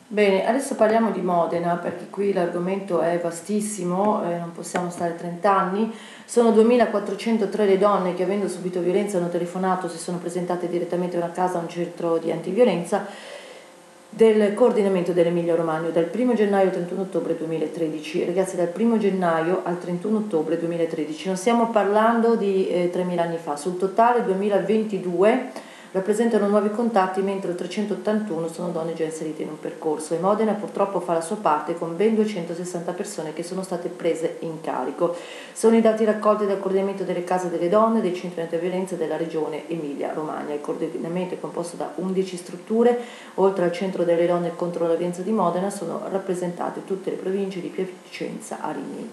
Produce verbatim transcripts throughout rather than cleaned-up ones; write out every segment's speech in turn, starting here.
Bene, adesso parliamo di Modena perché qui l'argomento è vastissimo, eh, non possiamo stare trenta anni. Sono duemilaquattrocentotre le donne che, avendo subito violenza, hanno telefonato, si sono presentate direttamente a una casa, a un centro di antiviolenza del coordinamento dell'Emilia Romagna dal primo gennaio al trentuno ottobre duemilatredici. Ragazzi, dal primo gennaio al trentuno ottobre duemilatredici, non stiamo parlando di eh, tremila anni fa. Sul totale duemilaventidue rappresentano nuovi contatti, mentre trecentottantuno sono donne già inserite in un percorso, e Modena purtroppo fa la sua parte con ben duecentosessanta persone che sono state prese in carico. Sono i dati raccolti dal coordinamento delle case delle donne dei centri antiviolenza della regione Emilia Romagna. Il coordinamento è composto da undici strutture. Oltre al centro delle donne contro la violenza di Modena sono rappresentate tutte le province di Piacenza a Rimini.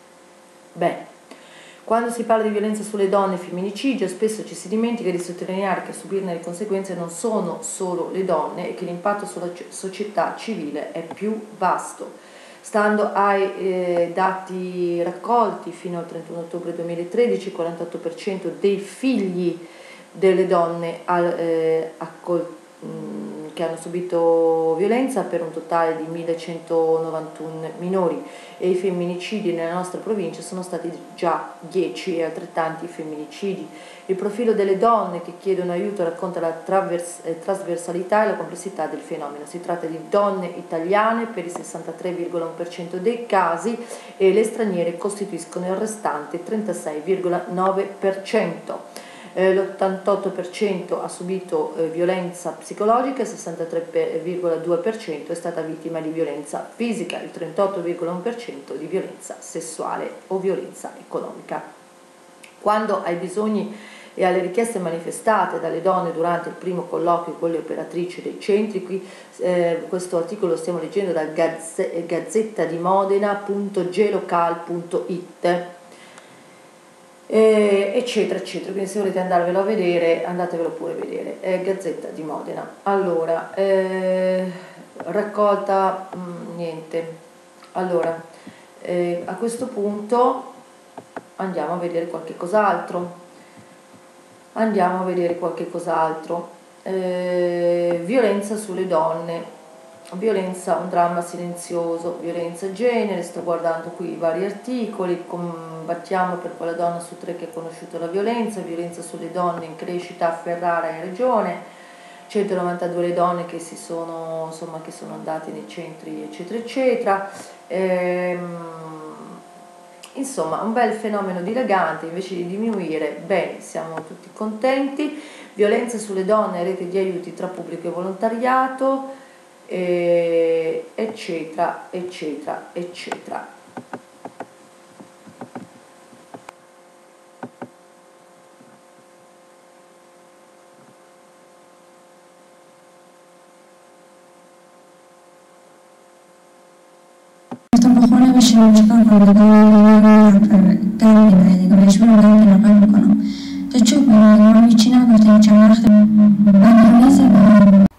Bene. Quando si parla di violenza sulle donne e femminicidio, spesso ci si dimentica di sottolineare che a subirne le conseguenze non sono solo le donne e che l'impatto sulla società civile è più vasto. Stando ai eh, dati raccolti fino al trentuno ottobre duemilatredici, il quarantotto per cento dei figli delle donne al, eh, accol- mh, che hanno subito violenza, per un totale di millecentonovantuno minori, e i femminicidi nella nostra provincia sono stati già dieci e altrettanti femminicidi. Il profilo delle donne che chiedono aiuto racconta la travers- eh, trasversalità e la complessità del fenomeno. Si tratta di donne italiane per il sessantatré virgola uno per cento dei casi e le straniere costituiscono il restante trentasei virgola nove per cento. L'ottantotto per cento ha subito eh, violenza psicologica, il sessantatré virgola due per cento è stata vittima di violenza fisica, il trentotto virgola uno per cento di violenza sessuale o violenza economica. Quando ai bisogni e alle richieste manifestate dalle donne durante il primo colloquio con le operatrici dei centri, qui eh, questo articolo lo stiamo leggendo dal gazze, gazzetta di modena punto gelocal punto it, Eh, eccetera eccetera, quindi se volete andarvelo a vedere andatevelo pure a vedere. eh, Gazzetta di Modena. Allora, eh, raccolta mh, niente. Allora, eh, a questo punto andiamo a vedere qualche cos'altro andiamo a vedere qualche cos'altro eh, violenza sulle donne. Violenza, un dramma silenzioso, violenza genere, sto guardando qui i vari articoli. Combattiamo per quella donna su tre che ha conosciuto la violenza, violenza sulle donne in crescita a Ferrara in regione, centonovantadue le donne che si sono, insomma, che sono andate nei centri, eccetera eccetera. Ehm, insomma, un bel fenomeno dilagante, invece di diminuire, bene, siamo tutti contenti. Violenza sulle donne, rete di aiuti tra pubblico e volontariato, Eh, eccetera eccetera eccetera. بخونه بشینم چکار کنم دیگه دارم میبره دیگه مجبورم دارم که نقل میکنم تو چوب میگم من هیچی نگفتم چند وقت من نیزه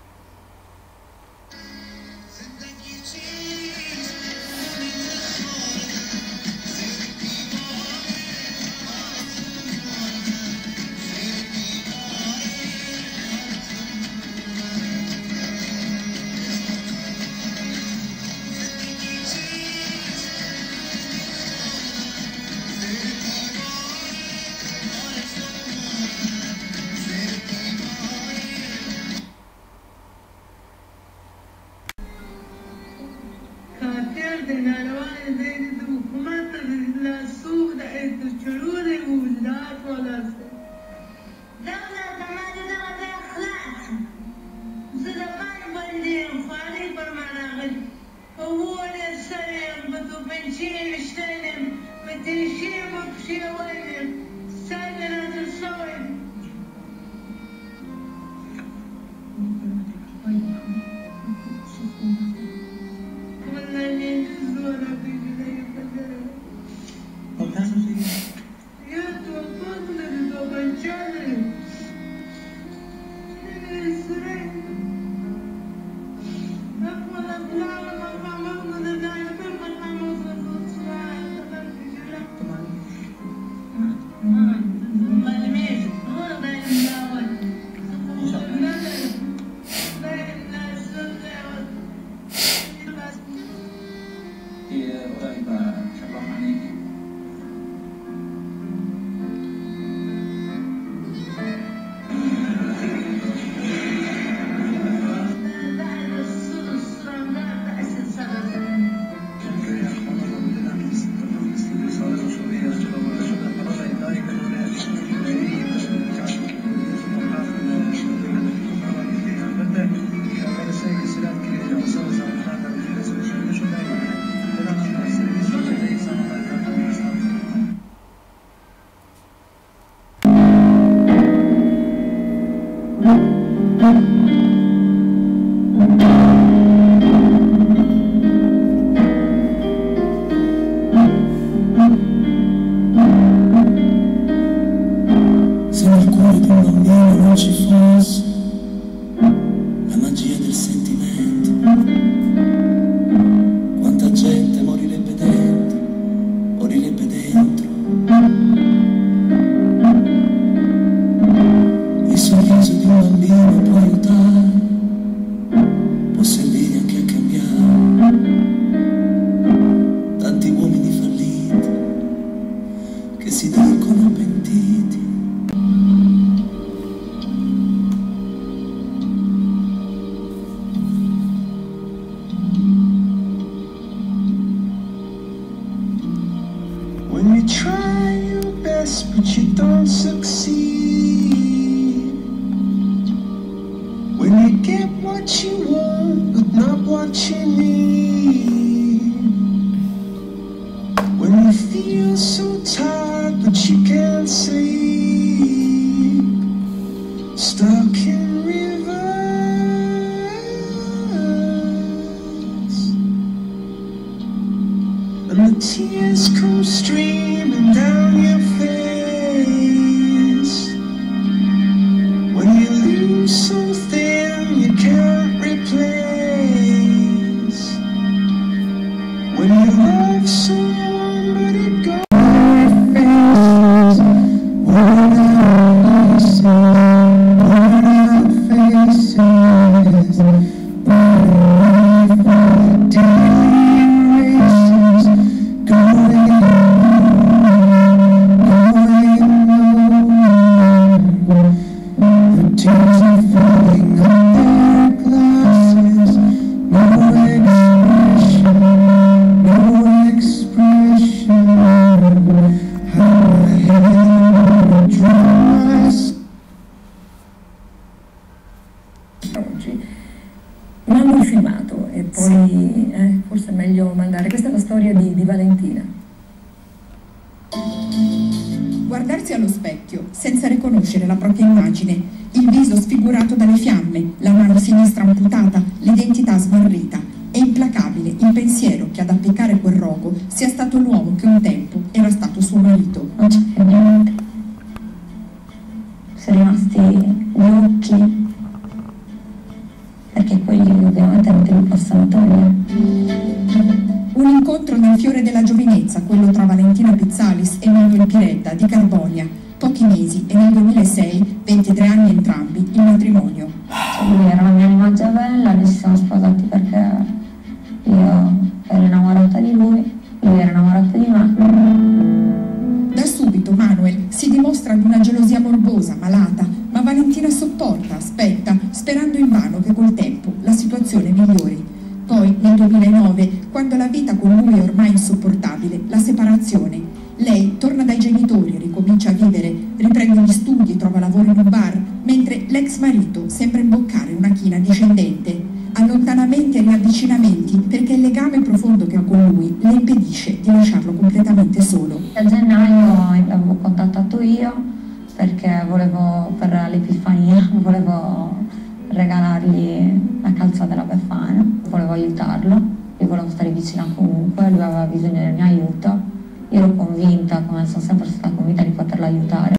Guardarsi allo specchio senza riconoscere la propria immagine, il viso sfigurato dalle fiamme, la mano sinistra amputata, l'identità smarrita. È implacabile il pensiero che ad appiccare quel rogo sia stato l'uomo che un tempo era stato suo marito. Non c'è più niente. Sono rimasti gli occhi, perché quelli ovviamente non te li possono togliere. Un incontro nel fiore della giovinezza, quello tra Valentina Pizzalis e Manuel Piredda di Carbonia. Pochi mesi e nel duemilasei, ventitré anni entrambi, il matrimonio. Cioè, lui era la mia anima gemella, noi ci siamo sposati perché io ero innamorata di lui, lui era innamorato di me. Da subito Manuel si dimostra di una gelosia morbosa, malata, ma Valentina sopporta, aspetta, sperando invano che col tempo la situazione migliori. Poi, nel duemilanove, quando la vita con lui è ormai insopportabile, la separazione. Lei torna dai genitori, ricomincia a vivere, riprende gli studi, trova lavoro in un bar, mentre l'ex marito sembra imboccare una china discendente. Allontanamenti e riavvicinamenti, perché il legame profondo che ha con lui le impedisce di lasciarlo completamente solo. A gennaio l'avevo contattato io perché volevo, per l'Epifania, volevo regalargli la calza della Befana, volevo aiutarlo, io volevo stare vicina comunque, lui aveva bisogno del mio aiuto, io ero convinta, come sono sempre stata convinta di poterlo aiutare.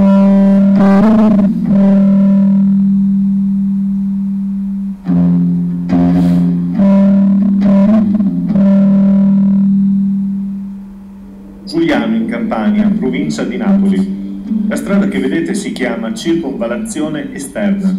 Giuliano in Campania, provincia di Napoli. La strada che vedete si chiama circonvallazione esterna.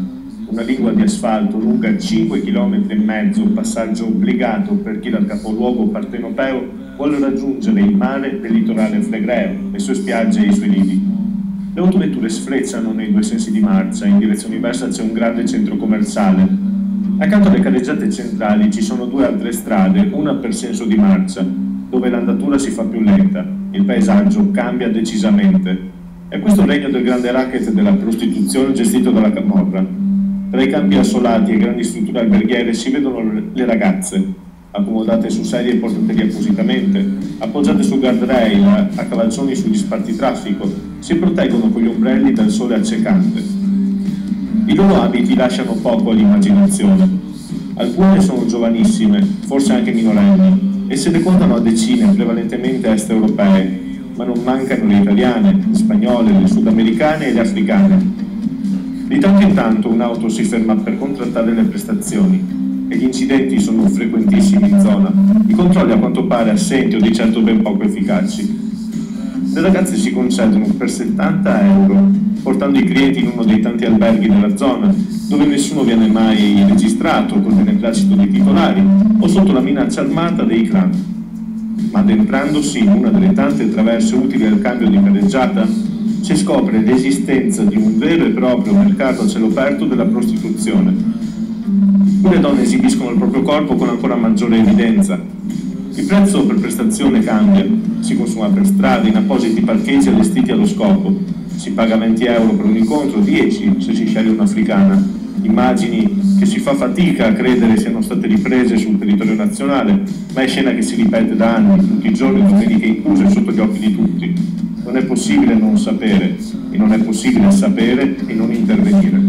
una lingua di asfalto lunga cinque chilometri e mezzo, un passaggio obbligato per chi dal capoluogo partenopeo vuole raggiungere il mare del litorale flegreo, le sue spiagge e i suoi lidi. Le autovetture sfrecciano nei due sensi di marcia, in direzione inversa c'è un grande centro commerciale. Accanto alle carreggiate centrali ci sono due altre strade, una per senso di marcia, dove l'andatura si fa più lenta, il paesaggio cambia decisamente. È questo il regno del grande racket della prostituzione gestito dalla camorra. Tra i campi assolati e grandi strutture alberghiere si vedono le ragazze, accomodate su sedie e portaterie appositamente, appoggiate sul guardrail, a cavalcioni sugli sparti traffico, si proteggono con gli ombrelli dal sole accecante. I loro abiti lasciano poco all'immaginazione. Alcune sono giovanissime, forse anche minorenni, e se ne contano a decine, prevalentemente est europee, ma non mancano le italiane, le spagnole, le sudamericane e le africane. Di tanto in tanto un'auto si ferma per contrattare le prestazioni e gli incidenti sono frequentissimi in zona, i controlli a quanto pare assenti o di certo ben poco efficaci. Le ragazze si concedono per settanta euro, portando i clienti in uno dei tanti alberghi della zona, dove nessuno viene mai registrato col beneplacito dei titolari o sotto la minaccia armata dei clan. Ma addentrandosi in una delle tante traverse utili al cambio di carreggiata, si scopre l'esistenza di un vero e proprio mercato a cielo aperto della prostituzione. Qui le donne esibiscono il proprio corpo con ancora maggiore evidenza. Il prezzo per prestazione cambia, si consuma per strada, in appositi parcheggi allestiti allo scopo. Si paga venti euro per un incontro, dieci se si sceglie un'africana. Immagini che si fa fatica a credere siano state riprese sul territorio nazionale, ma è scena che si ripete da anni, tutti i giorni, domeniche incluse, sotto gli occhi di tutti. Non è possibile non sapere, e non è possibile sapere e non intervenire.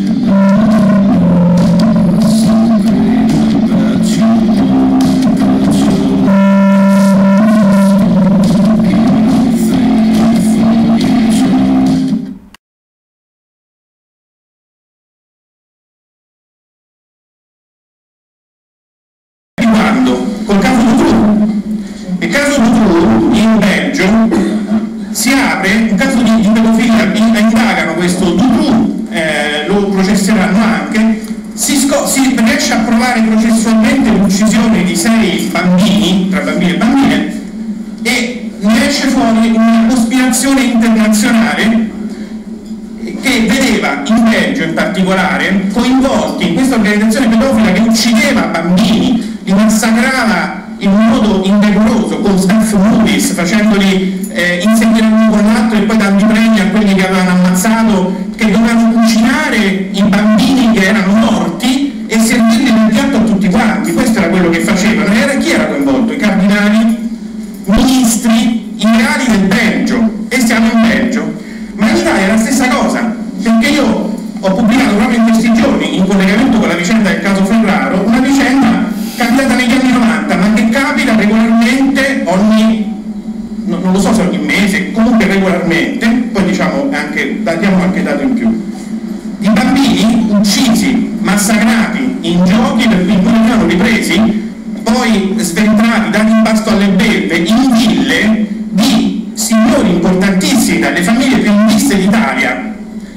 Col caso Dutroux. Il caso Dutroux in Belgio si apre un caso di, di pedofilia, indagano questo Dutroux, eh, lo processeranno anche, si, si riesce a provare processualmente l'uccisione di sei bambini, tra bambini e bambine, e ne esce fuori una cospirazione internazionale che vedeva in Belgio in particolare coinvolti in questa organizzazione pedofila che uccideva bambini, li massacrava in modo indecoroso con snuff movies, facendoli eh, inseguire l'uno con l'altro e poi dando premi a quelli che avevano ammazzato, che dovevano cucinare i bambini che erano morti e servirli nel piatto a tutti quanti. Questo era quello che facevano. E era chi era coinvolto? I cardinali, ministri, i reali del Belgio. E stiamo in Belgio. Ma in Italia è la stessa cosa, perché io ho pubblicato proprio in questi giorni, in collegamento con la vicenda del caso Ferraro, una vicenda capitata negli anni novanta, ma che capita regolarmente ogni, no, non lo so se ogni mese, comunque regolarmente, poi diciamo anche, diamo qualche dato in più. I bambini uccisi, massacrati in giochi per cui non erano ripresi, poi sventrati, dati in pasto alle belve, in ville di signori importantissimi, dalle famiglie più viste d'Italia.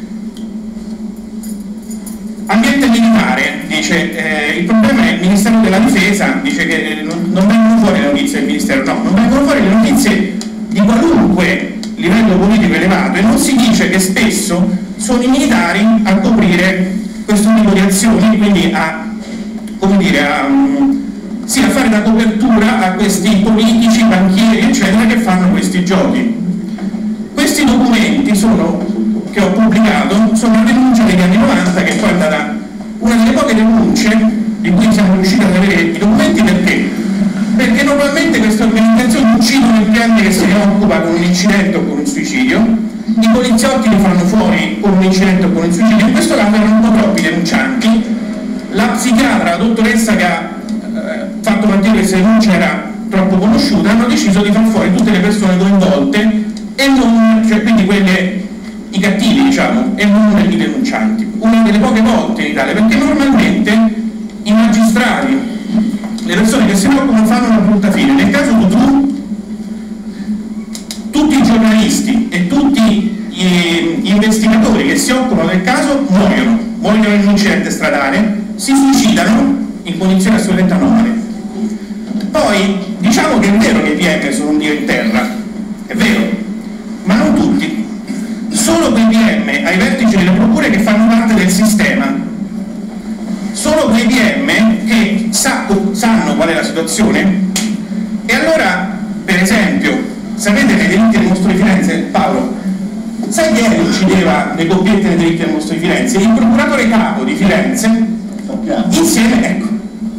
Ambiente militare, dice, eh, il problema è il Ministero della Difesa, dice che eh, non, non vengono fuori le notizie del Ministero, no, non vengono fuori le notizie di qualunque livello politico elevato e non si dice che spesso sono i militari a coprire questo tipo di azioni, quindi a, come dire, a, um, sì, a fare da copertura a questi politici, banchieri, eccetera, che fanno questi giochi. Questi documenti sono... che ho pubblicato sono una denuncia degli anni novanta che poi è stata una delle poche denunce di cui siamo riusciti ad avere i documenti. Perché? Perché normalmente queste organizzazioni uccidono il cliente che se ne occupa con un incidente o con un suicidio, i poliziotti li fanno fuori con un incidente o con un suicidio, in questo caso erano un po' troppi denuncianti, la psichiatra, la dottoressa che ha eh, fatto partire questa denuncia era troppo conosciuta, hanno deciso di far fuori tutte le persone coinvolte e non, cioè quindi quelle i cattivi, diciamo, e non i denuncianti, una delle poche volte in Italia, perché normalmente i magistrati, le persone che se ne occupano fanno una brutta fine. Nel caso Dutroux tutti i giornalisti e tutti gli investigatori che si occupano del caso muoiono, muoiono in un incidente stradale, si suicidano in condizioni assolutamente anomale. Poi diciamo che è vero che i P M sono un dio in terra, è vero, ma non tutti. Solo quei P M ai vertici delle procure che fanno parte del sistema, solo quei P M che sa, sanno qual è la situazione. E allora, per esempio, sapete nei delitti del mostro di Firenze, Paolo, sai chi è che uccideva le coppiette nei delitti del mostro di Firenze? Il procuratore capo di Firenze, insieme, ecco.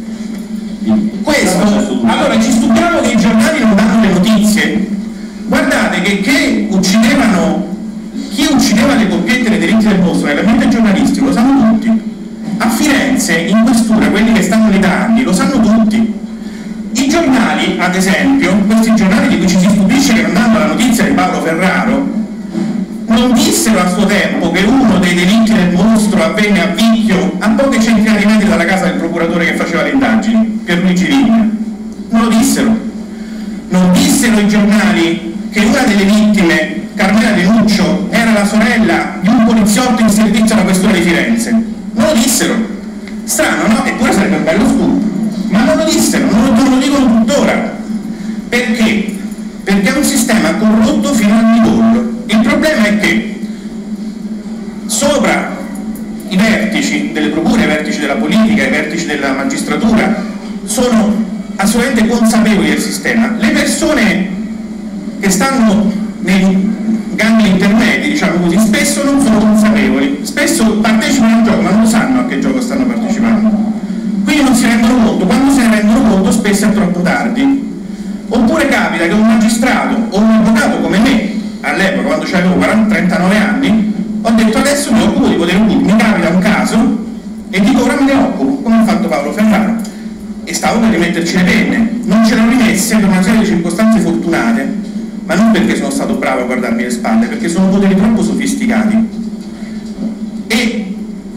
Questo, allora ci stupiamo che i giornali non danno le notizie. Guardate che, che uccidevano, chi uccideva le coppiette nei delitti del mostro nell'ambiente giornalistico lo sanno tutti. A Firenze, in questura, quelli che stanno lì da anni, lo sanno tutti. I giornali, ad esempio, questi giornali di cui ci si stupisce che non danno la notizia di Paolo Ferraro, non dissero a suo tempo che uno dei delitti del mostro avvenne a Vicchio, a poche centinaia di metri dalla casa del procuratore che faceva le indagini, Pierluigi Vigna. Non lo dissero. Non dissero i giornali che una delle vittime, Carmela De Nuccio, era la sorella di un poliziotto in servizio alla questura di Firenze. Non lo dissero. Strano, no? Eppure sarebbe un bello scoop. Ma non lo dissero, non lo, non lo dicono tuttora. Perché? Perché è un sistema corrotto fino al midollo. Il problema è che sopra i vertici delle procure, i vertici della politica, i vertici della magistratura sono assolutamente consapevoli del sistema. Le persone che stanno nei gangli intermedi, diciamo così, spesso non sono consapevoli, spesso partecipano al gioco ma non sanno a che gioco stanno partecipando, quindi non si rendono conto. Quando se ne rendono conto spesso è troppo tardi. Oppure capita che un magistrato o un avvocato come me, all'epoca quando avevo trentanove anni, ho detto adesso mi occupo di potere pubblico, mi capita un caso e dico ora me ne occupo, come ha fatto Paolo Ferraro, e stavo per rimetterci le penne. Non ce l'ho rimesse per una serie di circostanze fortunate, ma non perché sono stato bravo a guardarmi le spalle, perché sono poteri troppo sofisticati. E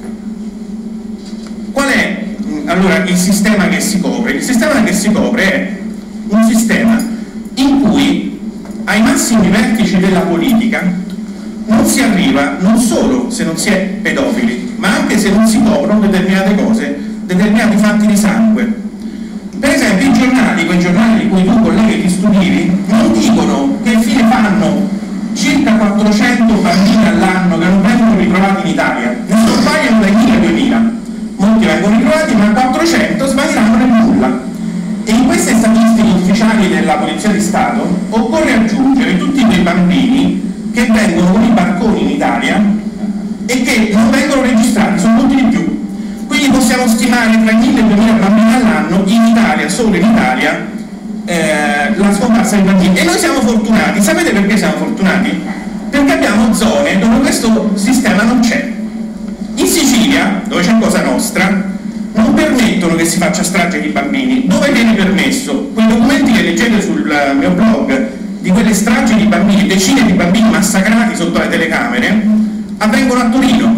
qual è allora il sistema che si copre? Il sistema che si copre è un sistema in cui ai massimi vertici della politica non si arriva non solo se non si è pedofili, ma anche se non si coprono determinate cose, determinati fatti di sangue. Per esempio i giornali, quei giornali di cui tu colleghi ti studivi, non dicono che fine fanno circa quattrocento bambini all'anno che non vengono ritrovati in Italia. Ne scompaiono dai mille ai duemila, molti vengono ritrovati, ma quattrocento svaniranno nel nulla. E in queste statistiche ufficiali della Polizia di Stato occorre aggiungere tutti quei bambini che vengono con i barconi in Italia e che non vengono registrati, sono molti di più. Quindi possiamo stimare tra i mille e i duemila bambini all'anno in Italia, solo in Italia, eh, la scomparsa dei bambini. E noi siamo fortunati. Sapete perché siamo fortunati? Perché abbiamo zone dove questo sistema non c'è. In Sicilia, dove c'è Cosa Nostra, non permettono che si faccia strage di bambini. Dove viene permesso? Quei documenti che leggete sul mio blog di quelle stragi di bambini, decine di bambini massacrati sotto le telecamere, avvengono a Torino.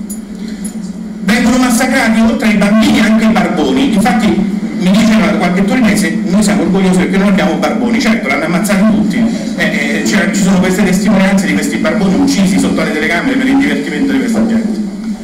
Vengono massacrati oltre ai bambini anche i barboni. Infatti mi diceva qualche torinese, noi siamo orgogliosi perché non abbiamo barboni. Certo, l'hanno ammazzati tutti, eh, eh, cioè, ci sono queste testimonianze di questi barboni uccisi sotto le telecamere per il divertimento di questa gente.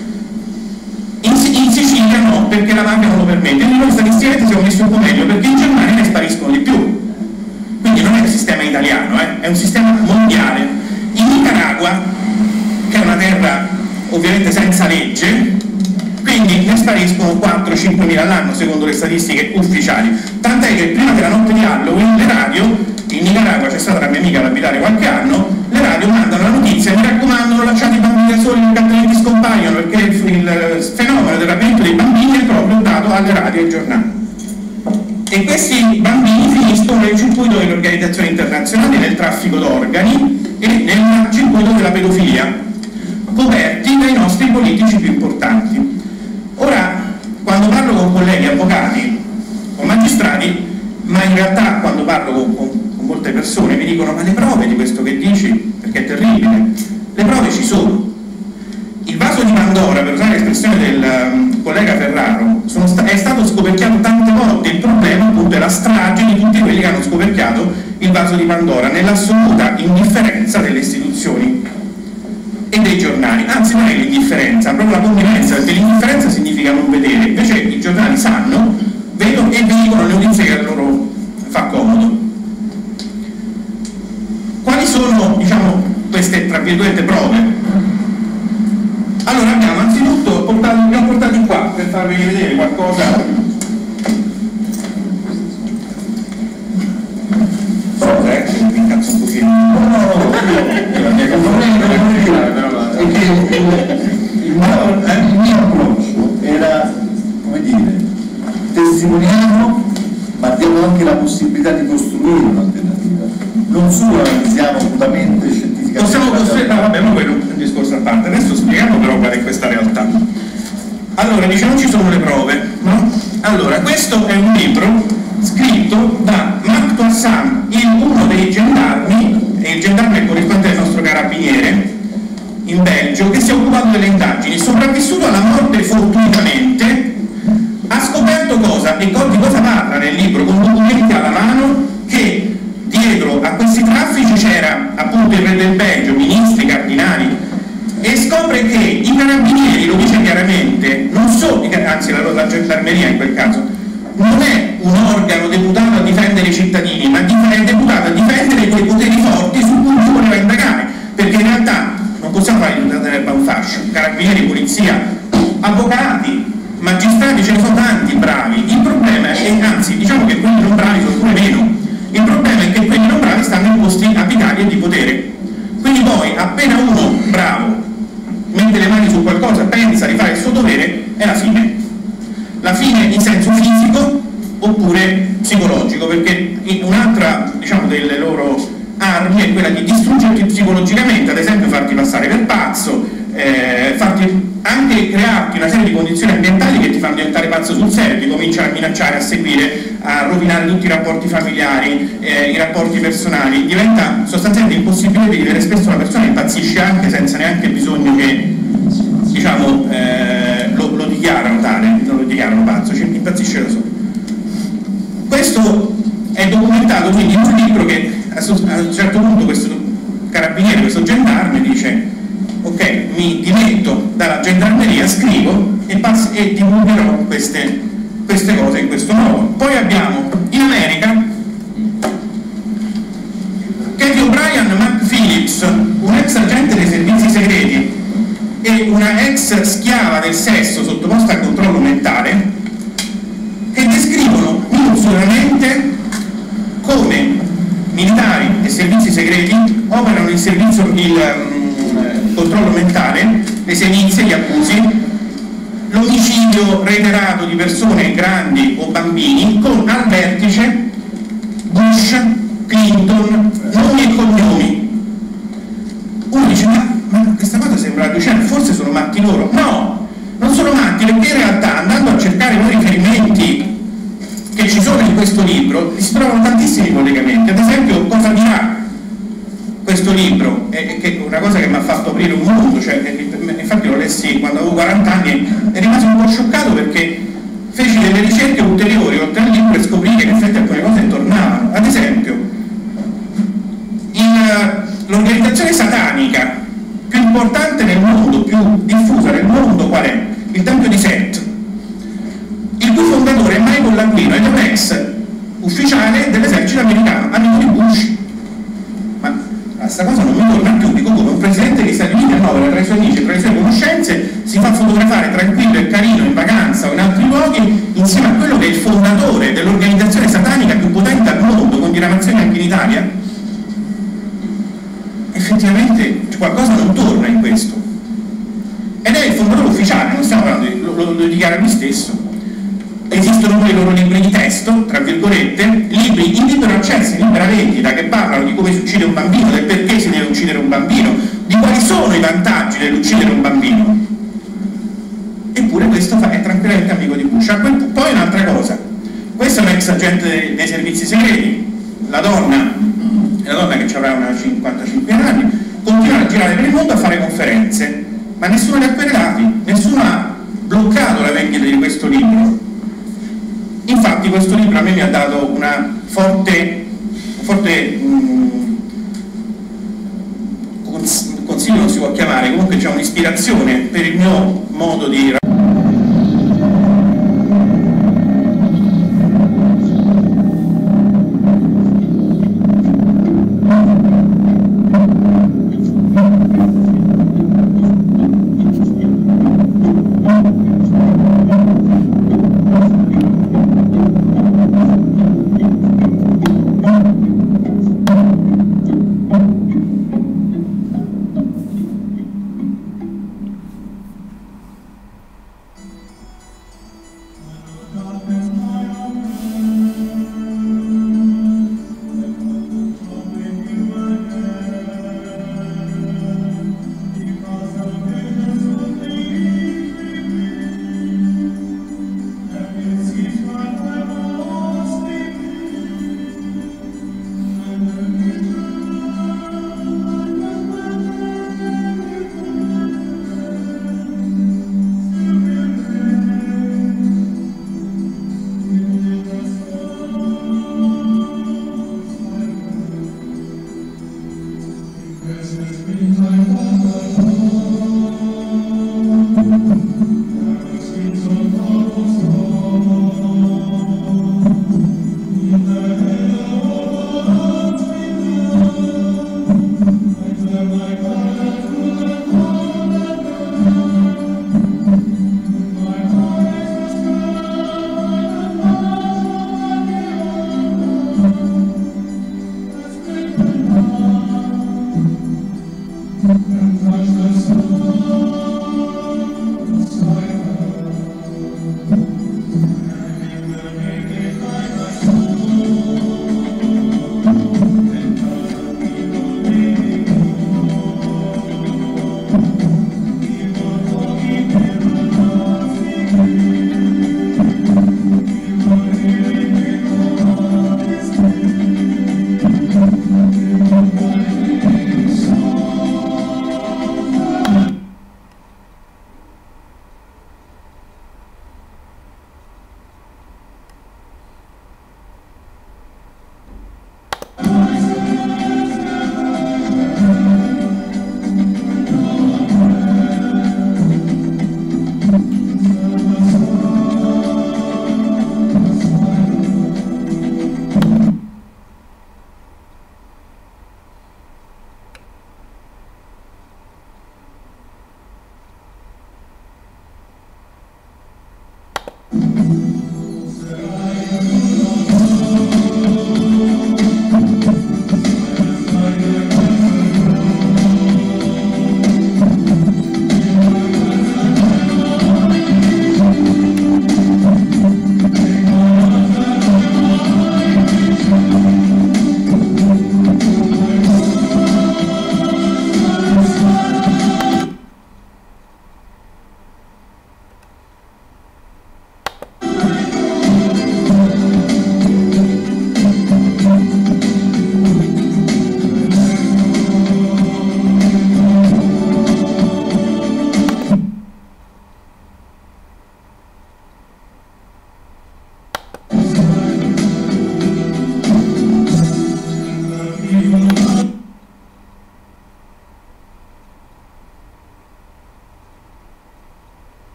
In, in Sicilia no, perché la mafia non lo permette. E noi statisticamente siamo messi un po' meglio perché in Germania ne spariscono di più. Quindi non è un sistema italiano, eh, è un sistema mondiale. In Nicaragua, che è una terra ovviamente senza legge, quindi ne spariscono quattro cinque mila all'anno secondo le statistiche ufficiali. Tant'è che prima della notte di Halloween le radio, in Nicaragua c'è stata la mia amica ad abitare qualche anno, le radio mandano la notizia: mi raccomando, non lasciate i bambini da soli, perché altrimenti scompaiono, perché il, il fenomeno del rapimento dei bambini è proprio dato alle radio e ai giornali. E questi bambini finiscono nel circuito delle organizzazioni internazionali, nel traffico d'organi e nel circuito della pedofilia, coperti dai nostri politici più importanti. Ora, quando parlo con colleghi avvocati o magistrati, ma in realtà quando parlo con, con, con molte persone mi dicono: ma le prove di questo che dici, perché è terribile, le prove ci sono. Il vaso di Pandora, per usare l'espressione del um, collega Ferraro, sono sta è stato scoperchiato tante volte. Il problema appunto è la strage di tutti quelli che hanno scoperchiato il vaso di Pandora, nell'assoluta indifferenza delle istituzioni. e dei giornali, anzi non è l'indifferenza, proprio la connivenza, perché l'indifferenza significa non vedere, invece i giornali sanno, vedono e veicolano le notizie che a loro fa comodo. Quali sono, diciamo, queste, tra virgolette, prove? Allora abbiamo anzitutto portato, abbiamo portati qua per farvi vedere qualcosa. Scusa, eh, che mi incazzo un pochino. No, no, no, la mia è che il mio approccio era, come dire, testimoniamo, ma diamo anche la possibilità di costruire un'alternativa, non solo analizziamo puramente scientificamente. Possiamo costruire, no, vabbè, ma quello è un discorso a parte, adesso spieghiamo però qual è questa realtà. Allora, diciamo ci sono le prove, no? Allora, questo è un libro scritto da Marc Toissan, uno dei gendarmi, e il gendarme corrispondente al nostro carabiniere in Belgio, che si è occupato delle indagini, sopravvissuto alla morte fortuitamente, ha scoperto cosa, e di cosa parla nel libro, con documenti alla mano, che dietro a questi traffici c'era appunto il re del Belgio, ministri, cardinali, e scopre che i carabinieri, lo dice chiaramente, non sono, anzi la, la gendarmeria in quel caso, non è un organo deputato a difendere i cittadini, ma è deputato a difendere quei poteri forti su cui si voleva indagare, perché in realtà non possiamo fare l'unità dell'erba un fascio, carabinieri, polizia, avvocati, magistrati, ce ne sono tanti bravi. Il problema è, anzi, diciamo che quelli non bravi sono pure meno, il problema è che quelli non bravi stanno in posti apicali e di potere, quindi poi appena uno bravo mette le mani su qualcosa, pensa di fare il suo dovere, è la fine. La fine in senso fisico oppure psicologico, perché un'altra, diciamo, delle loro armi è quella di distruggerti psicologicamente, ad esempio farti passare per pazzo, eh, farti anche crearti una serie di condizioni ambientali che ti fanno diventare pazzo sul serio, ti cominciano a minacciare, a seguire, a rovinare tutti i rapporti familiari, eh, i rapporti personali, diventa sostanzialmente impossibile vivere, spesso una persona impazzisce anche senza neanche bisogno che, diciamo, eh, lo, lo dichiarano tale, non lo dichiarano pazzo, cioè impazzisce da solo. Questo è documentato quindi in un libro che a un certo punto questo carabiniere, questo gendarme dice: ok, mi dimetto dalla gendarmeria, scrivo e, e divulgherò queste, queste cose in questo modo. Poi abbiamo in America Katie O'Brien McPhillips, un ex agente dei servizi segreti e una ex schiava del sesso sottoposta a controllo mentale, che descrivono minuziosamente come militari e servizi segreti operano il servizio, il um, controllo mentale, le sevizie, gli abusi, l'omicidio reiterato di persone grandi o bambini, con al vertice Bush, Clinton, nomi e cognomi. Uno dice: ma, ma questa cosa sembra allucinante, forse sono matti loro. No, non sono matti, perché in realtà, andando a cercare i riferimenti che ci sono in questo libro, si trovano tantissimi collegamenti. Ad esempio, cosa dirà questo libro? È, è una cosa che mi ha fatto aprire un mondo, cioè, infatti lo lessi quando avevo quaranta anni e rimasi un po' scioccato, perché feci delle ricerche ulteriori oltre al libro e scoprì che in effetti alcune cose tornavano. Ad esempio, l'organizzazione satanica più importante nel mondo, più diffusa nel mondo, qual è? Il Tempio di Set, il cui fondatore è Michael Laguino ed è un ex ufficiale dell'esercito americano, amico di Bush. Ma questa cosa non mi torna più, dico come un presidente degli Stati Uniti annovera tra i suoi amici e tra le sue conoscenze, si fa fotografare tranquillo e carino in vacanza o in altri luoghi insieme a quello che è il fondatore dell'organizzazione satanica più potente al mondo, con diramazioni anche in Italia. Effettivamente qualcosa non torna in questo, ed è il fondatore ufficiale, non stiamo parlando di, lo, lo, lo dichiara lui stesso. Esistono poi i loro libri di testo, tra virgolette, libri in libero accesso, in libera vendita, che parlano di come si uccide un bambino, del perché si deve uccidere un bambino, di quali sono i vantaggi dell'uccidere un bambino. Eppure questo è tranquillamente amico di Bush. Poi un'altra cosa, questo è un ex agente dei, dei servizi segreti, la donna, la donna che avrà una cinquantacinque anni, continua a girare per il mondo a fare conferenze, ma nessuno li ha querelati, nessuno ha bloccato la vendita di questo libro. Infatti questo libro a me mi ha dato una forte, forte mh, stile non si può chiamare, comunque c'è un'ispirazione per il mio modo di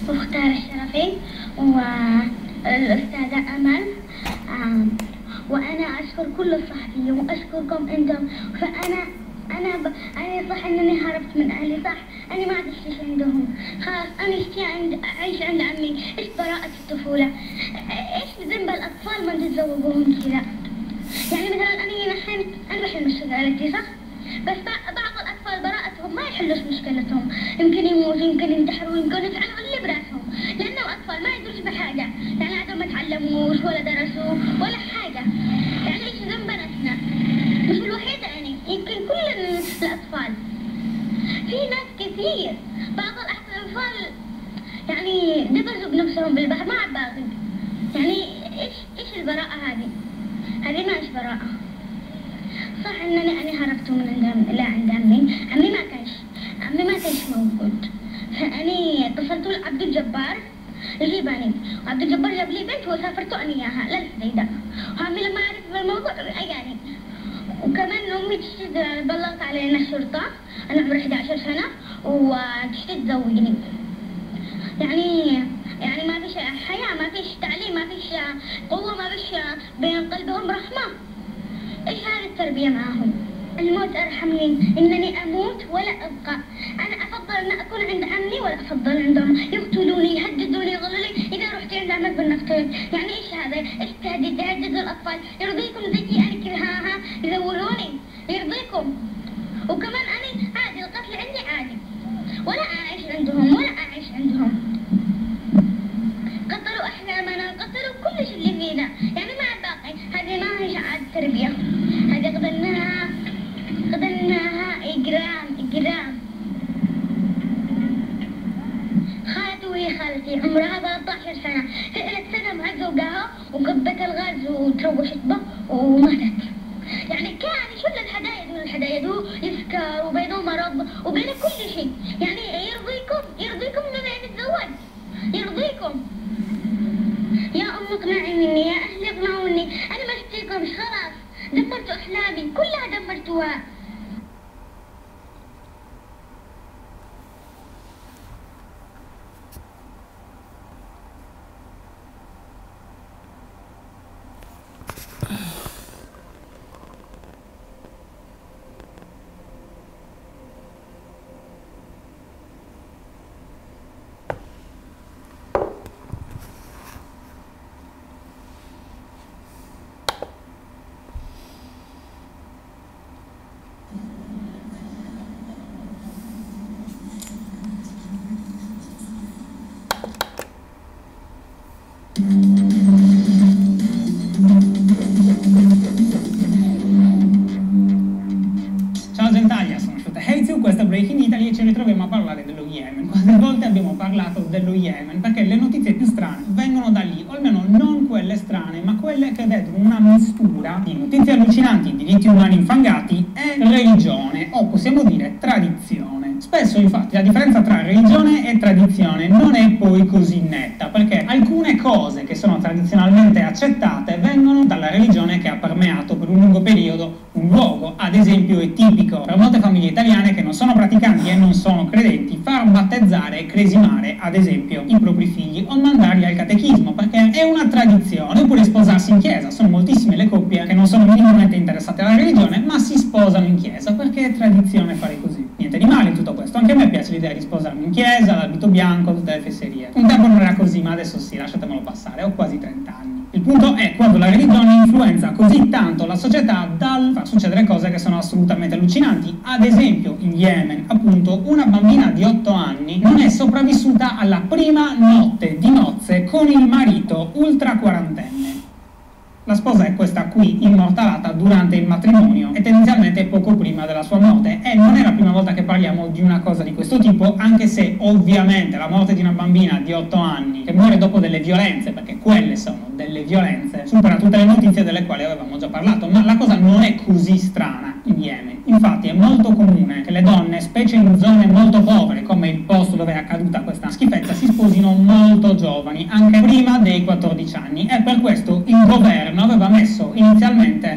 مختار الشرفي والأستاذة أمل، وأنا أشكر كل الصحفيين وأشكركم أنتم. فأنا أنا ب... أنا صح إنني هربت من أهلي، صح أنا ما عاد أعيش عندهم، خلاص أنا اشتي عند أعيش عند عمي. إيش براءة الطفولة؟ إيش ذنب الأطفال ما تتزوجوهم كذا؟ يعني مثلا أنا الحين أنا بحل مشكلتي صح؟ بس بعض الأطفال براءتهم ما يحلوش مشكلتهم، يمكن يموتوا، يمكن ينتحروا، يمكن يفعلوا اللي براسهم، لأنهم أطفال ما يدروش بحاجة، يعني عندهم ما تعلموش ولا درسوا ولا حاجة. يعني إيش ذنبنا إحنا؟ مش الوحيدة يعني، يمكن كل الأطفال. في ناس كثير بعض الأطفال يعني دبسوا بنفسهم بالبحر ما عاد باغي. يعني إيش إيش البراءة هذه؟ هذه ما إيش براءة. صح إنني أنا هربت من عند لا عند عمي، عمي ما كانش عمي ما كانش موجود، فأني اتصلت لعبد الجبار الجيباني، وعبد الجبار جاب لي بنت وسافرت أنا إياها للحديدة، وعمي لما عرف بالموضوع أجاني. وكمان أمي تشتد بلغت علينا الشرطة، أنا عمري إحدى عشرة سنة وتشتد تزوجني. يعني يعني ما فيش حياة، ما فيش تعليم، ما فيش قوة، ما فيش بين قلبهم رحمة. إيش هذه التربية معهم؟ الموت أرحم لي، إنني أموت ولا أبقى. أنا أفضل أن أكون عند عمي ولا أفضل عندهم يقتلوني، يهددوني، يقولوا لي إذا رحت عند عمك بالنقتل. يعني إيش هذا؟ إيش تهديد؟ تهددوا الأطفال؟ يرضيكم زيي أنا كذا ها ها يزوروني؟ يرضيكم؟ وكمان أنا عادي، القتل عندي عادي، ولا أعيش عندهم ولا أعيش عندهم. قتلوا أحلامنا، قتلوا كل شيء اللي فينا، يعني ما عاد باقي. هذه ما هي عاد تربية، هذه قدرناها قدرناها إجرام إجرام. خالتي وهي خالتي عمرها ثلاثة عشر سنة، سألت سنة مع زوجها وقبت الغاز وتروشت به وماتت. يعني كان شل الحدايد من الحدايد، ويسكر وبينه مرض وبينه كل شيء. يعني يرضيكم يرضيكم إننا نتزوج؟ يرضيكم؟ يا أم اقنعي مني، يا أهلي اقنعوني، أنا ما اشتيكمش خلاص، دمرتوا أحلامي كلها دمرتوها. Ciao Gentaglia, sono Shota Heizio, questo è Breaking Italy e ci ritroviamo a parlare dello Yemen. Quante volte abbiamo parlato dello Yemen? Perché le notizie più strane vengono da lì, o almeno non quelle strane, ma quelle che vedono una mistura di notizie allucinanti, diritti umani infangati e religione, o possiamo dire tradizione. Spesso infatti la differenza tra religione e tradizione non è poi così netta, perché alcune cose che sono tradizionalmente accettate vengono dalla religione che ha permeato per un lungo periodo un luogo. Ad esempio è tipico per molte famiglie italiane che non sono praticanti e non sono credenti far battezzare e cresimare ad esempio i propri figli o mandarli al catechismo, perché è una tradizione, oppure sposarsi in chiesa. Sono moltissime le coppie che non sono minimamente interessate alla religione ma si sposano in chiesa perché è tradizione fare così. Niente di male in tutto questo, anche a me piace l'idea di sposarmi in chiesa, l'abito bianco, tutte le fesserie. Un tempo non era così, ma adesso sì, lasciatemelo passare, ho quasi trenta anni. Il punto è quando la religione influenza così tanto la società dal far succedere cose che sono assolutamente allucinanti. Ad esempio in Yemen, appunto, una bambina di otto anni non è sopravvissuta alla prima notte di nozze con il marito ultra quarantenne. La sposa è questa qui, immortalata durante il matrimonio e tendenzialmente poco prima della sua morte. E non è la prima volta che parliamo di una cosa di questo tipo, anche se ovviamente la morte di una bambina di otto anni che muore dopo delle violenze, perché quelle sono delle violenze, supera tutte le notizie delle quali avevamo già parlato. Ma la cosa non è così strana in Yemen. Infatti è molto comune che le donne, specie in zone molto povere come il posto dove è accaduta questa schifezza, si sposino molto giovani, anche prima dei quattordici anni, e per questo il governo aveva messo inizialmente, dopo vari altri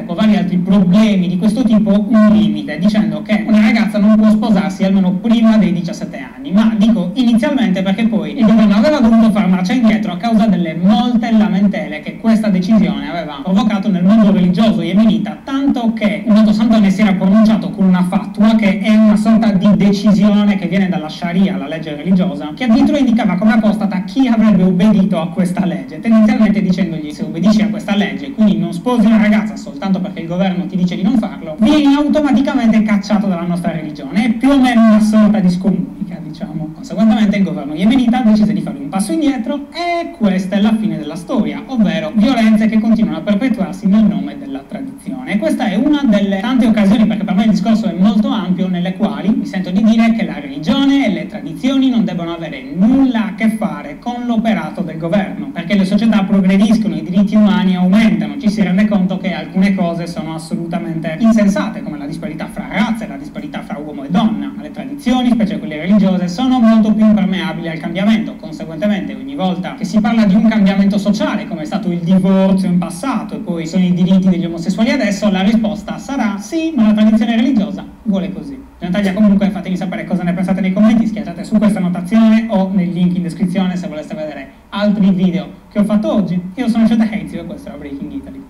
altri problemi di questo tipo un limite, dicendo che una ragazza non può sposarsi almeno prima dei diciassette anni, ma dico inizialmente perché poi il governo aveva dovuto fare marcia indietro a causa delle molte lamentele che questa decisione aveva provocato nel mondo religioso yemenita, tanto che un noto santone si era pronunciato con una fatwa che è una sorta di decisione che viene dalla Sharia, la legge religiosa, che addirittura indicava come apostata chi avrebbe obbedito a questa legge, tendenzialmente dicendogli: se obbedisci a questa legge, quindi non sposi una ragazza soltanto perché il governo ti dice di non farlo, vieni automaticamente cacciato dalla nostra religione. È più o meno una sorta di scomunica, diciamo. Conseguentemente il governo yemenita decise di fare un passo indietro e questa è la fine della storia, ovvero violenze che continuano a perpetuarsi nel nome della tradizione. E questa è una delle tante occasioni, perché per me il discorso è molto ampio, nelle quali mi sento di dire che la religione e le tradizioni non devono avere nulla a che fare con l'operato del governo, perché le società progrediscono, i diritti umani aumentano, ci si rende conto che alcune cose sono assolutamente insensate, come la disparità fra razze, la disparità fra uomo e donna, ma le tradizioni, specie quelle religiose, sono molto più impermeabili al cambiamento. Conseguentemente ogni volta che si parla di un cambiamento sociale, come è stato il divorzio in passato e poi sono i diritti degli omosessuali adesso, la risposta sarà sì, ma la tradizione religiosa vuole così. Natalia, comunque fatemi sapere cosa ne pensate nei commenti, schiacciate su questa annotazione o nel link in descrizione se voleste vedere altri video che ho fatto oggi. Io sono Shota Heizio e questo era Breaking Italy.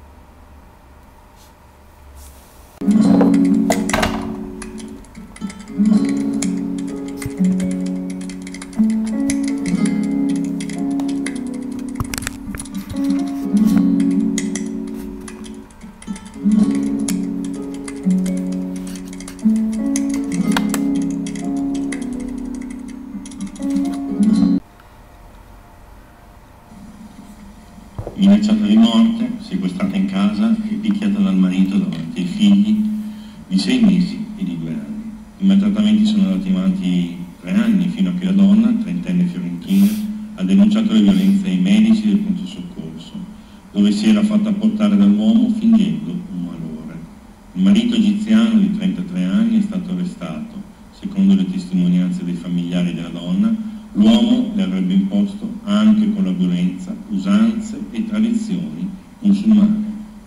Minacciata di morte, sequestrata in casa e picchiata dal marito davanti ai figli di sei mesi e di due anni. I maltrattamenti sono andati avanti tre anni fino a che la donna, trentenne fiorentina, ha denunciato le violenze ai medici del pronto soccorso, dove si era fatta portare dall'uomo fingendo un malore. Il marito egiziano di trentatré anni è stato arrestato. Secondo le testimonianze dei familiari della donna, l'uomo le avrebbe imposto anche con la violenza usanze e tradizioni musulmane.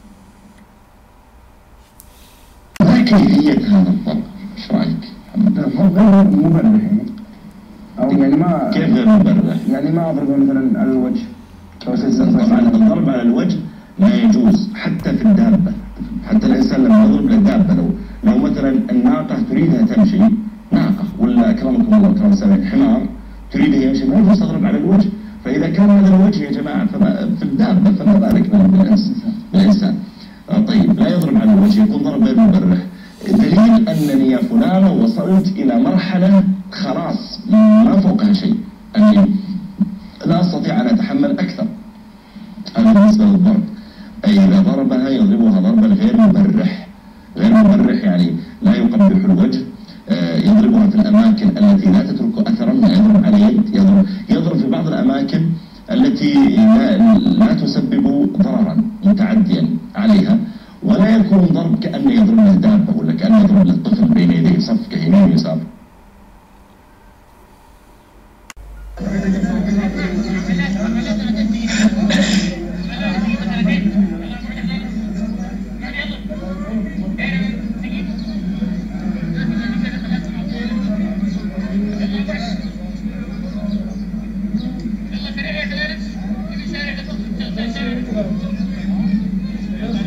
كيفية هذا الضرب؟ ايش رايك؟ الضرب غير مبرح او يعني ما كيف غير مبرح؟ يعني ما اضربه مثلا على الوجه. طبعا الضرب على الوجه لا يجوز حتى في الدابة، حتى الانسان لما يضرب للدابة، لو لو مثلا الناقة تريدها تمشي، ناقة ولا اكرمكم الله اكرم سامع حمار تريد هي يمشي، ما يجوز تضرب على الوجه. فإذا كان هذا الوجه يا جماعة في الدابة فما بالك بالإنسان. طيب لا يضرب على الوجه، يكون ضرب غير مبرح. دليل أنني يا فلانة وصلت إلى مرحلة خلاص ما فوقها شيء، أني لا أستطيع أن أتحمل أكثر. هذا بالنسبة للضرب. أي إذا ضربها يضربها ضربا غير مبرح، غير مبرح يعني لا يقبح الوجه، يضربها في الأماكن التي لا تترك أثرا، لا يضرب على اليد، يضرب, يضرب في بعض الأماكن التي لا, لا تسبب ضررا متعديا عليها، ولا يكون ضرب كأنه يضرب له دابة ولا كأنه يضرب له طفل بين يديه صفقة يمين ويسار.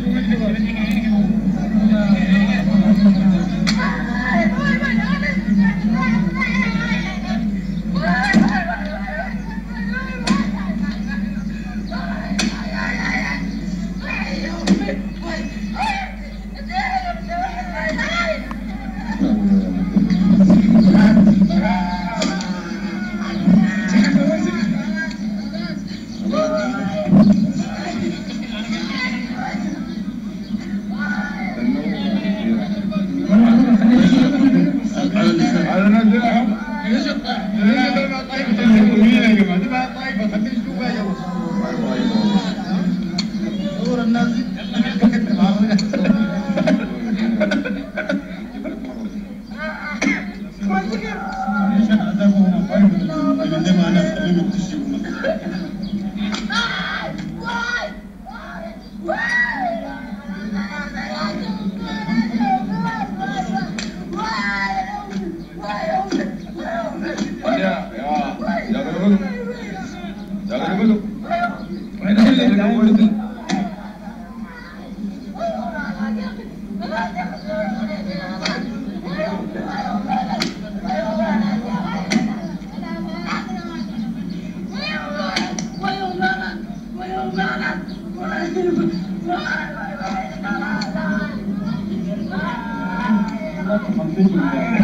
Oh my God. fatto fantasia.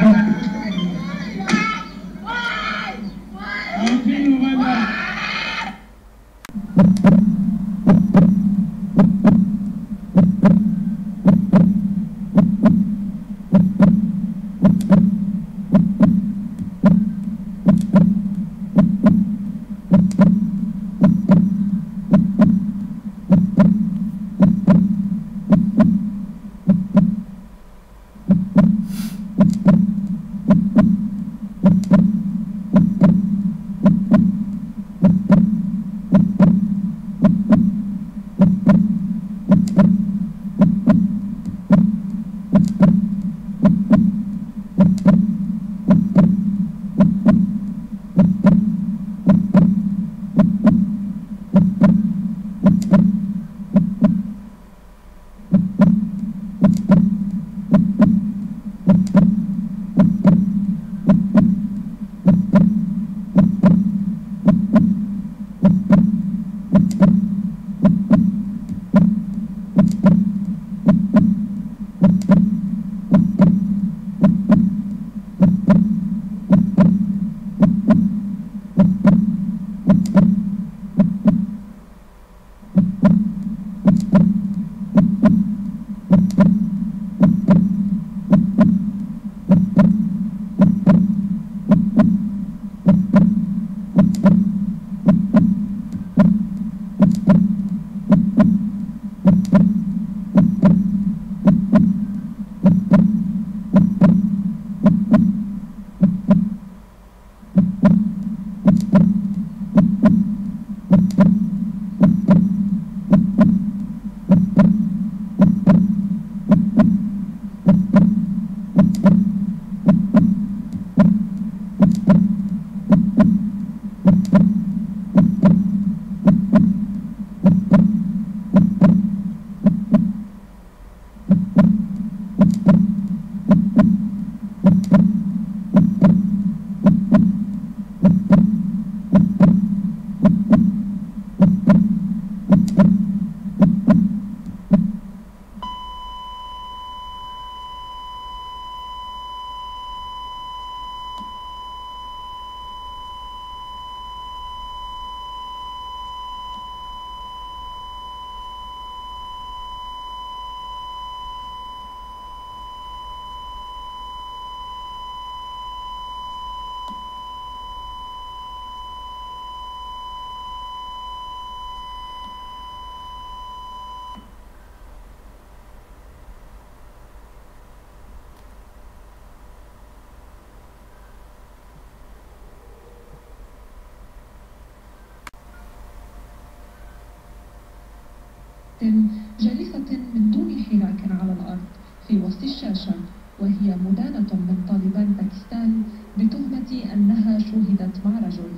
جالسة من دون حراك على الأرض في وسط الشاشة، وهي مدانة من طالبان باكستان بتهمة أنها شوهدت مع رجل.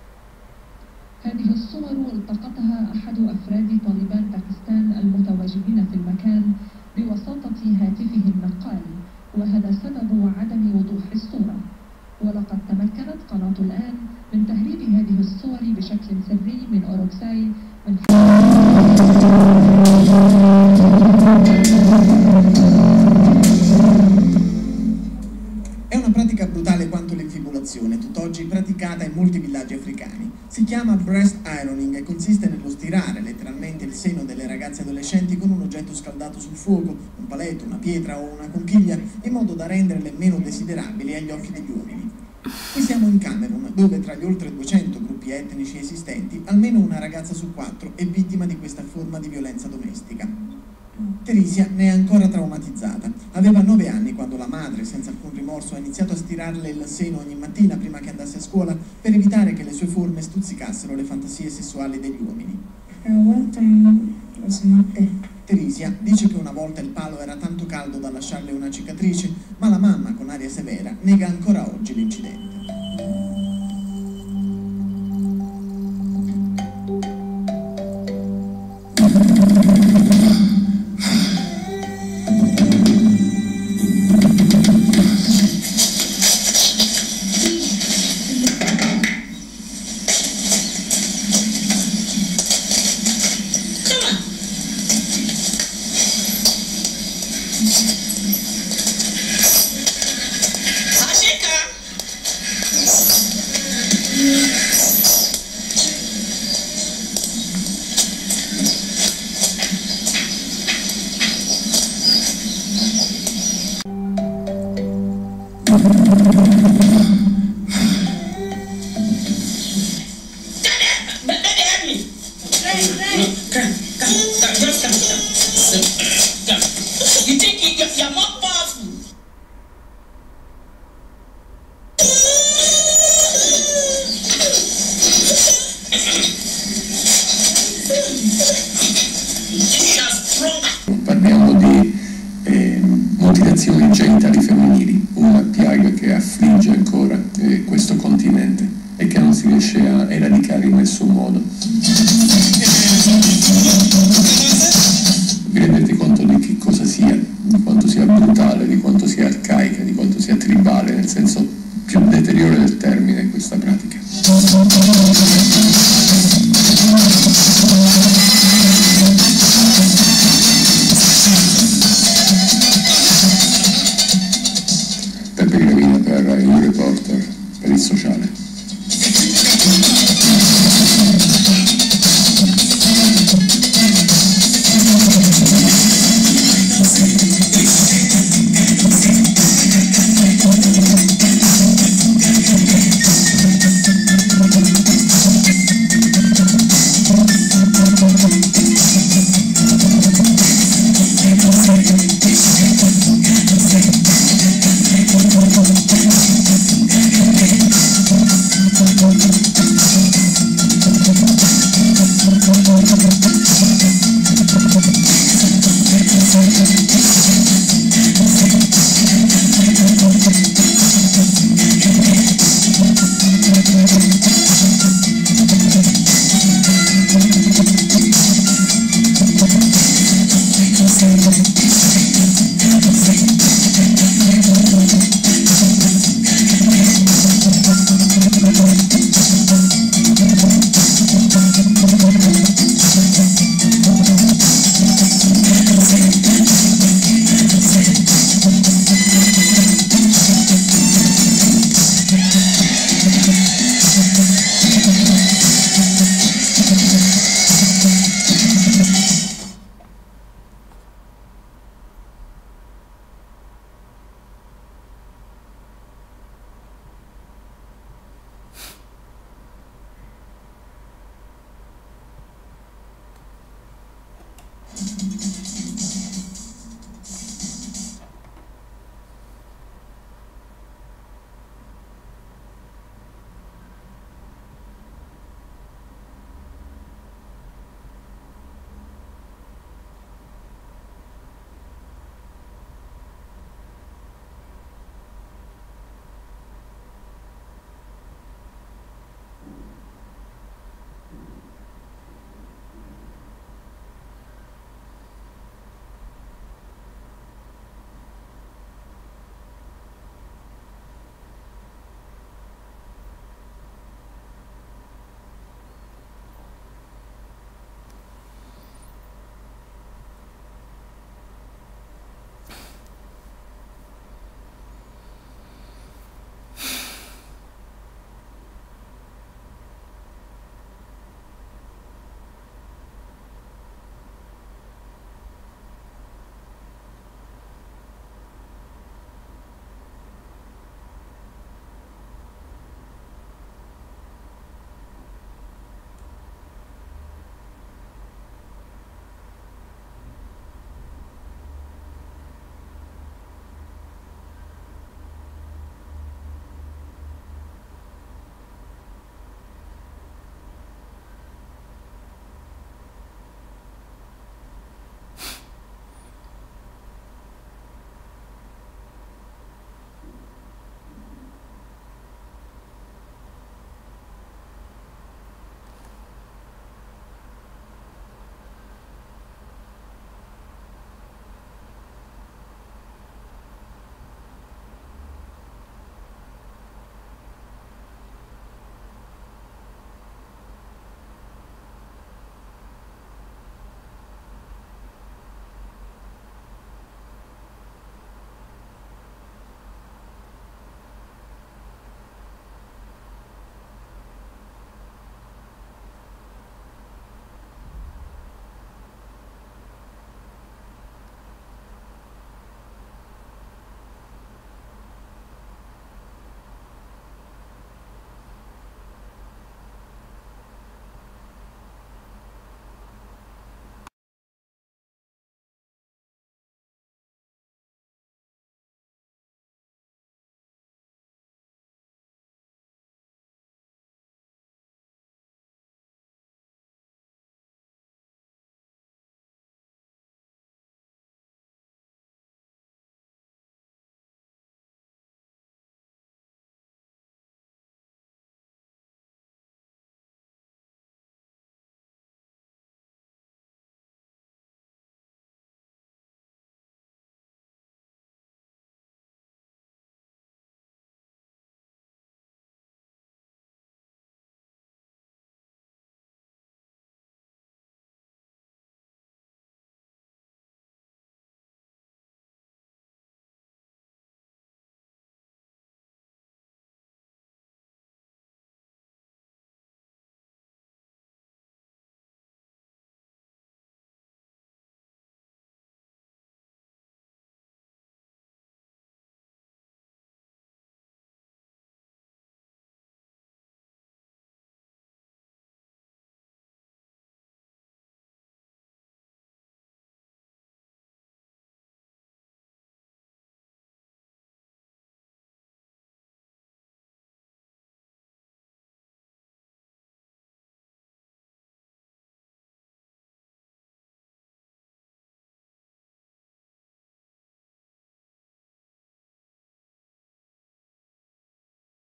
هذه الصور التقطها أحد أفراد طالبان باكستان المتواجدين في المكان بوساطة هاتفه النقال، وهذا سبب عدم وضوح الصورة. ولقد تمكنت قناة الآن من تهريب هذه الصور بشكل سري من أوروكساي من È una pratica brutale quanto l'infibulazione, tutt'oggi praticata in molti villaggi africani. Si chiama breast ironing e consiste nello stirare letteralmente il seno delle ragazze adolescenti con un oggetto scaldato sul fuoco, un paletto, una pietra o una conchiglia, in modo da renderle meno desiderabili agli occhi degli uomini. Qui siamo in Camerun, dove tra gli oltre duecento gruppi etnici esistenti, almeno una ragazza su quattro è vittima di questa forma di violenza domestica. Terisia ne è ancora traumatizzata. Aveva nove anni quando la madre, senza alcun rimorso, ha iniziato a stirarle il seno ogni mattina prima che andasse a scuola per evitare che le sue forme stuzzicassero le fantasie sessuali degli uomini. Terisia dice che una volta il palo era tanto caldo da lasciarle una cicatrice, ma la mamma, con aria severa, nega ancora oggi l'incidente. You think you, you're more powerful? Parliamo di eh, mutilazioni genitali femminili, una piaga che affligge ancora eh, questo continente e che non si riesce a eradicare in nessun modo. Vi rendete conto di che cosa sia, di quanto sia brutale, di quanto sia arcaica, di quanto sia tribale, nel senso più deteriore del termine, questa pratica. Per Gravina, per il Reporter, per il Sociale.